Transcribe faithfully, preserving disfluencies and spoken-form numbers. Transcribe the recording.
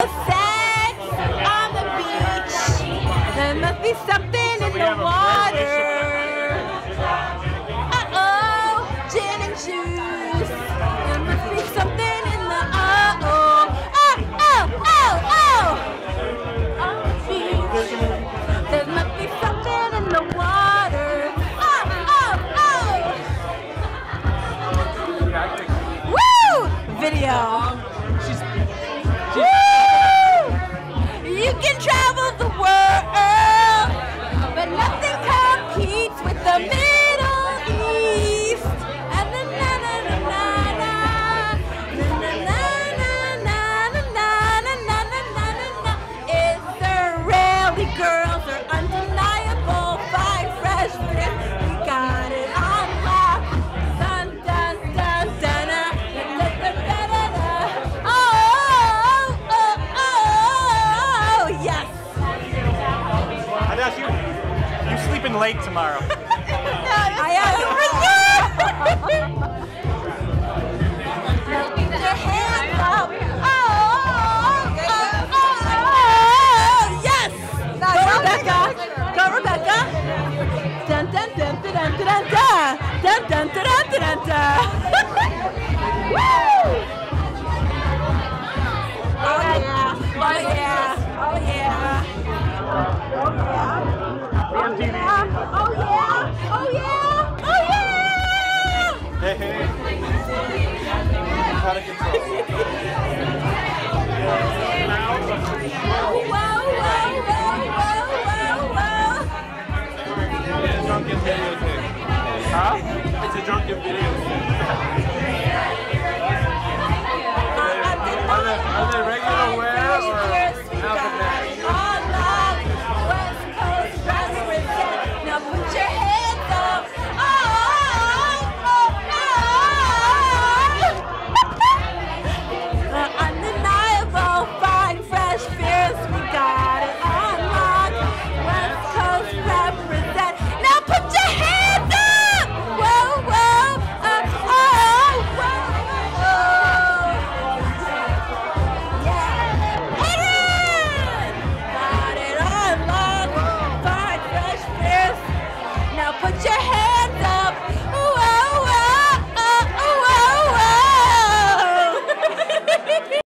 Sex on the beach. There must be something in the water. Uh-oh, gin and juice. There must be something in the uh-oh. Oh, oh, oh, oh. On the beach. There must be something in the water. Oh, oh, oh. Woo! Video. You can travel the world, but nothing competes with the Middle East. And na na na na na na na na na na na na. Israeli girls are undeniable, fine, fresh, fit. We got it on lock. Dun dun dun dun dun dun dun dun. Oh oh oh oh yes. Hadas, you you sleeping late tomorrow. I am for sure. Their hands up. Oh, oh, oh, oh, yes. Go Rebecca. Go Rebecca. Dun dun dun dun dun dun dun dun dun dun dun dun. Woo! Oh yeah. Oh yeah. Oh yeah. Oh yeah! Oh yeah! Oh yeah! Oh yeah! Hey, hey. Out of control.